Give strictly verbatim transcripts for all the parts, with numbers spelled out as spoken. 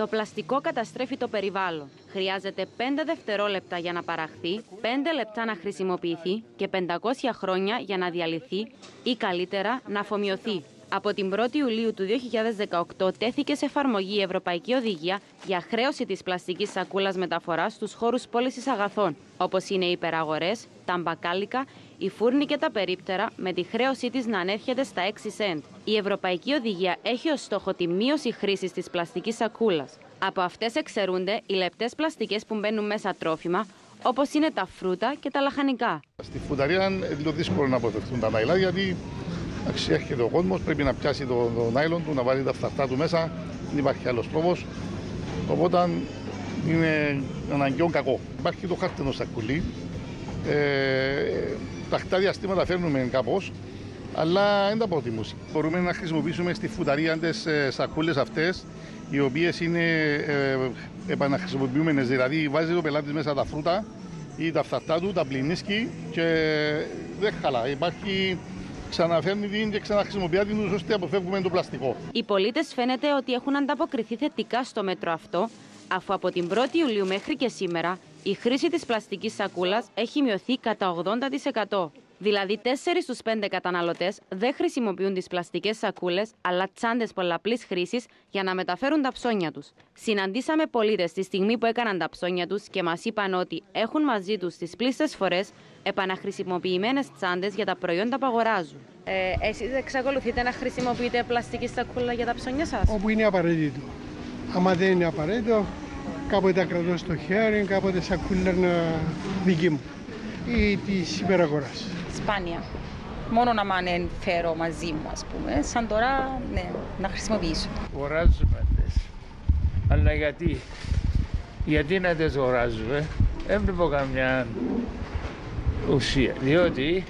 Το πλαστικό καταστρέφει το περιβάλλον. Χρειάζεται πέντε δευτερόλεπτα για να παραχθεί, πέντε λεπτά να χρησιμοποιηθεί και πεντακόσια χρόνια για να διαλυθεί ή καλύτερα να αφομοιωθεί. Από την πρώτη Ιουλίου του δύο χιλιάδες δεκαοκτώ τέθηκε σε εφαρμογή η Ευρωπαϊκή Οδηγία για χρέωση της πλαστικής σακούλας μεταφοράς στους χώρους πώλησης αγαθών, όπως είναι οι υπεραγορές, τα μπακάλικα, η φούρνη και τα περίπτερα, με τη χρέωσή της να ανέρχεται στα έξι σεντ. Η Ευρωπαϊκή Οδηγία έχει ως στόχο τη μείωση χρήσης της πλαστικής σακούλας. Από αυτές εξαιρούνται οι λεπτές πλαστικές που μπαίνουν μέσα τρόφιμα, όπως είναι τα φρούτα και τα λαχανικά. Στη φουταρία είναι λίγο δύσκολο να αποφευθούν τα νάιλα, γιατί αξιέρχεται ο κόσμος, πρέπει να πιάσει το, το νάιλον του, να βάλει τα φθαρτά του μέσα, δεν υπάρχει άλλος τρόπος. Οπότε είναι αναγκαίο κακό. Υπάρχει το χάρτινο σακούλι. Ε, τακτά διαστήματα φέρνουμε κάπως, αλλά δεν τα προτιμούσε. Μπορούμε να χρησιμοποιήσουμε στη φουταρία τις σακούλες αυτές, οι οποίες είναι ε, επαναχρησιμοποιούμενες, δηλαδή βάζει ο πελάτης μέσα τα φρούτα ή τα φθαρτά του, τα πλυνίσκει και δεν χαλά. Υπάρχει, ξαναφέρνει την και ξαναχρησιμοποιεί την, ώστε αποφεύγουμε το πλαστικό. Οι πολίτες φαίνεται ότι έχουν ανταποκριθεί θετικά στο μέτρο αυτό, αφού από την πρώτη Ιουλίου μέχρι και σήμερα η χρήση της πλαστικής σακούλας έχει μειωθεί κατά ογδόντα τοις εκατό. Δηλαδή, τέσσερις στους πέντε καταναλωτές δεν χρησιμοποιούν τις πλαστικές σακούλες, αλλά τσάντες πολλαπλής χρήσης για να μεταφέρουν τα ψώνια τους. Συναντήσαμε πολίτες τη στιγμή που έκαναν τα ψώνια τους και μας είπαν ότι έχουν μαζί τους τις πλήστες φορές επαναχρησιμοποιημένες τσάντες για τα προϊόντα που αγοράζουν. Ε, εσείς εξακολουθείτε να χρησιμοποιείτε πλαστική σακούλα για τα ψώνια σας? Όπου είναι απαραίτητο. Άμα δεν είναι απαραίτητο, κάποτε τα κρατώ στο χέρι, κάποτε σακούλα είναι δική μου ή της υπεραγοράς. Σπάνια. Μόνο να μ' φέρω μαζί μου, ας πούμε. Σαν τώρα, ναι, να χρησιμοποιήσω. Αγοράζουμε τις. Αλλά γιατί, γιατί να τις αγοράζουμε, δεν βλέπω καμιά ουσία. Διότι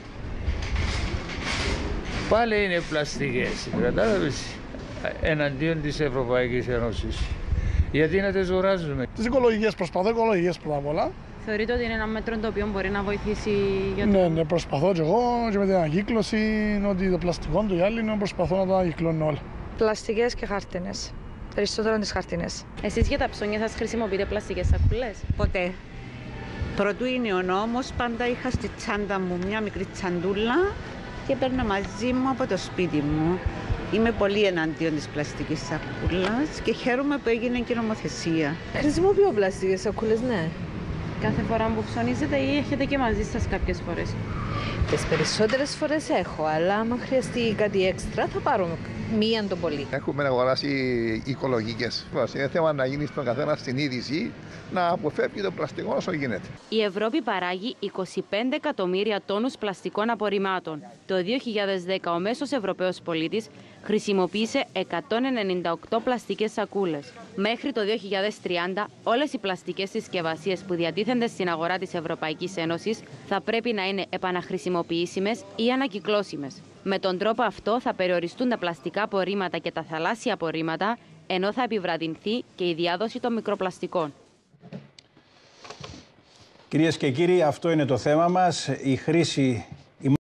πάλι είναι πλαστικές, κατάλαβες, εναντίον της Ευρωπαϊκής Ένωσης. Γιατί να τις αγοράζουμε. Τις οικολογικές προσπαθώ, οικολογικές πρώτα απ' όλα. Θεωρείτε ότι είναι ένα μέτρο το οποίο μπορεί να βοηθήσει για το... Ναι, ναι, προσπαθώ και εγώ και με την ανακύκλωση, ότι το πλαστικό του γυάλινο προσπαθώ να τα ανακυκλώνω όλα. Πλαστικές και χάρτινες. Περισσότερο τις χάρτινες. Εσείς για τα ψώνια σας χρησιμοποιείτε πλαστικές σακούλες? Ποτέ. Πρωτού είναι ο νόμος, πάντα είχα στη τσάντα μου μια μικρή τσαντούλα και παίρνα μαζί μου από το σπίτι μου. Είμαι πολύ εναντίον της πλαστικής σακούλας και χαίρομαι που έγινε και νομοθεσία. Χρησιμοποιώ πλαστικές σακούλες, ναι. Κάθε φορά που ψωνίζετε ή έχετε και μαζί σας κάποιες φορές? Τις περισσότερες φορές έχω, αλλά άμα χρειαστεί κάτι έξτρα θα πάρω μίαν το πολύ. Έχουμε αγοράσει οικολογικές. Είναι θέμα να γίνει στον καθένα στην είδηση να αποφεύγει το πλαστικό όσο γίνεται. Η Ευρώπη παράγει είκοσι πέντε εκατομμύρια τόνους πλαστικών απορριμμάτων. Το δύο χιλιάδες δέκα ο μέσος Ευρωπαίος πολίτης χρησιμοποίησε εκατόν ενενήντα οκτώ πλαστικές σακούλες. Μέχρι το δύο χιλιάδες τριάντα όλες οι πλαστικές συσκευασίες που διατίθενται στην αγορά της Ευρωπαϊκής Ένωσης θα πρέπει να είναι επαναχρησιμοποιήσιμες ή ανακυκλώσιμες. Με τον τρόπο αυτό θα περιοριστούν τα πλαστικά απορρίμματα και τα θαλάσσια απορρίμματα, ενώ θα επιβραδυνθεί και η διάδοση των μικροπλαστικών. Κυρίες και κύριοι, αυτό είναι το θέμα μας. Η χρήση